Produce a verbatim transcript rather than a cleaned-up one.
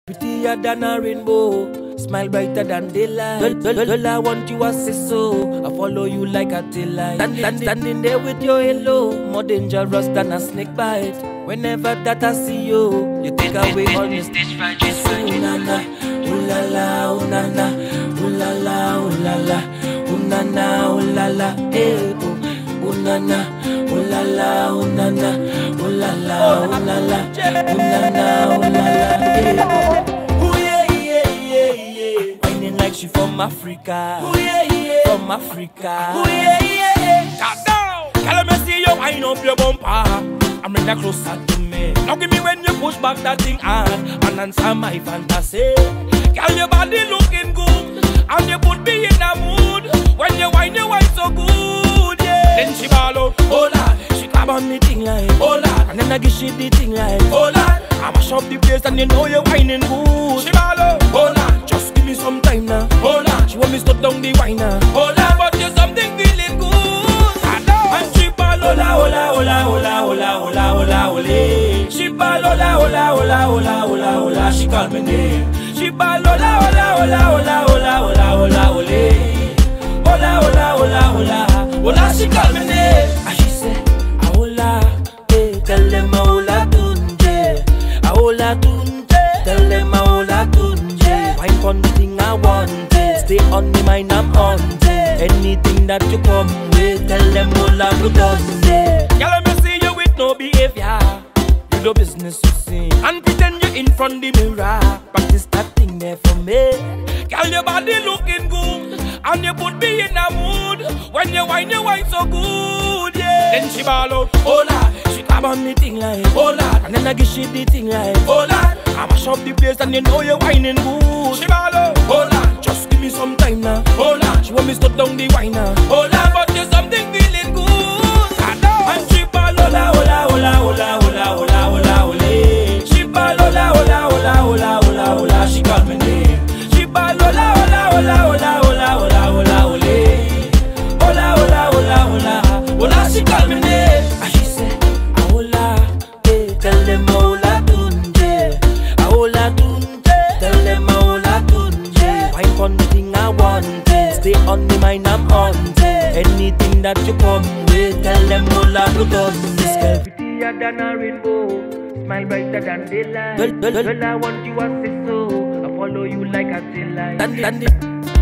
Prettier than a rainbow, smile brighter than daylight. Girl, girl, girl, I want you as say so. I follow you like a tail light. Stand, stand, standing there with your halo, more dangerous than a snake bite. Whenever that I see you, you take away all this stage fright. Ooh na na, ooh la la, ooh na na, ooh la la, ooh la la, ooh na na, ooh la la, eh oh, ooh na na, ooh la la, ooh na na, ooh la la, ooh la la, ooh na na, ooh la la, eh oh. Ooh yeah yeah yeah yeah, whining like she from Africa. Ooh yeah yeah, from Africa. Ooh yeah yeah, calm down. Girl, me see you wind up your bumper. I'm bring that closer to me. Now give me when you push back that thing hard and answer my fantasy. Girl, your body looking good and you put me in a mood. When you whine, you whine so good, yeah. Then she ball out, oh Lord. She grab on me thing like, oh Lord. And then I give she the thing like, oh Lord. I mash up the place and you know you're whining good. She ball out, oh Lord. Just give me some time now, oh Lord. She want me stop down the wine now, oh Lord. But you something feeling good. And she ball, hola, hola, hola, hola, hola, hola, hola, hola. She ball, hola, hola, hola, hola, hola, hola. She call me name. She ball, hola, hola, hola, hola, hola, hola, hola, hola. Hola, hola, hola, hola, hola. She call me name. And she say, ahola, eh. Tell them ahola tunje, ahola tunje. Tell them ahola tunje. Wine on the thing I want it. Stay on the mind I'm on it. Anything that you come with, tell them all I would done it. Girl, let me see you with no behavior. You do business you sing and pretend you're in front the mirror. Practice that thing there for me. Girl, your body looking good and you put me in a mood. When you whine, you whine so good, yeah. Then she ball out, oh Lord. She grab on me thing like, oh Lord. And then I give she the thing like, oh Lord. I mash up the place and you know you're whining good. She ball out, oh Lord. Just give me some time now, oh Lord. She want me stop down the wine now, oh Lord. But there's something feeling good. And she ball, hola, hola, hola, hola, hola, hola, hola, hola. She ball, hola, hola, hola, hola, hola, hola. She call me name. She ball, hola, hola, hola, hola, hola, hola, hola, hola. Hola, hola, hola, hola, hola. She call me name. And she say, ahola, eh. Tell them ahola tunje, ahola tunje. Tell them ahola tunje. Wine on the thing I want it. Stay on the mind I'm on it. Anything that you come with, tell them all I would done this. Girl, prettier than a rainbow, smile brighter than daylight. Girl, girl, girl, I want you as say so. I follow you like a tail light. Stand, stand it.